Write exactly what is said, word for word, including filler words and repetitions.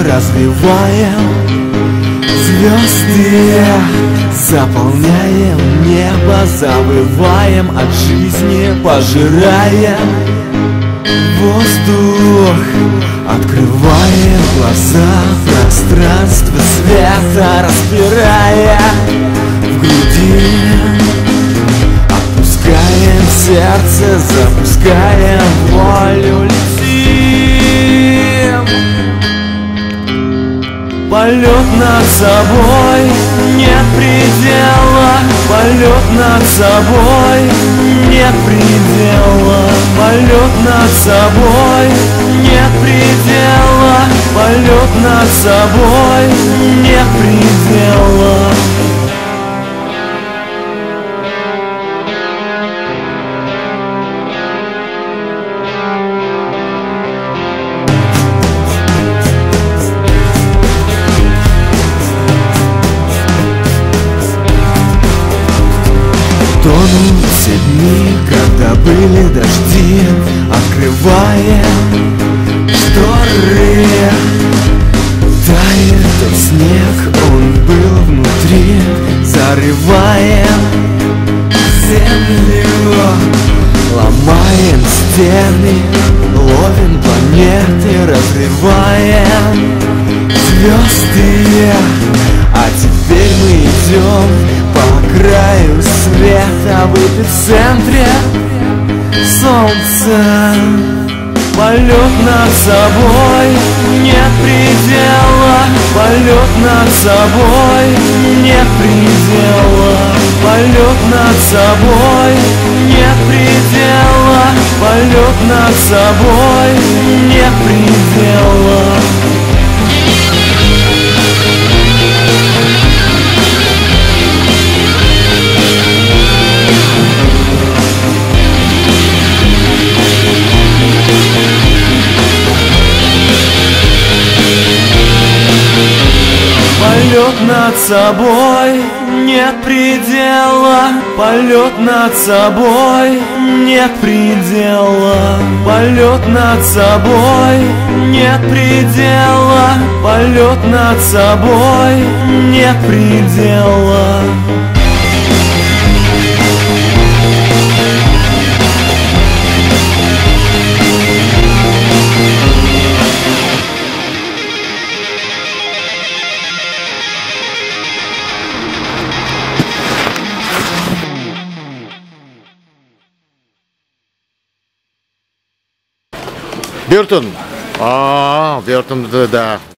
развиваем звезды, заполняем небо, завываем от жизни, пожираем воздух, открываем глаза, пространство света распирая в груди. Отпускаем сердце, запускаем волю, летим. Полет над собой, нет предела. Полет над собой, нет предела. Полет над собой, нет предела. Полет над собой, нет предела. Тонут все дни, когда были дожди, открываем шторы. Тает тот снег, он был внутри, зарываем землю, ломаем стены, ловим планеты, разрываем звезды. А теперь мы идем по краю света в эпицентре солнца. Полет над собой, нет предела. Полет над собой, нет предела. Полет над собой, нет предела. Полет над собой, нет предела. Полет над собой, нет предела. Полет над собой, нет предела. Полет над собой, нет предела. Полет над собой, нет предела. Бертон. А, Бертон, да, да.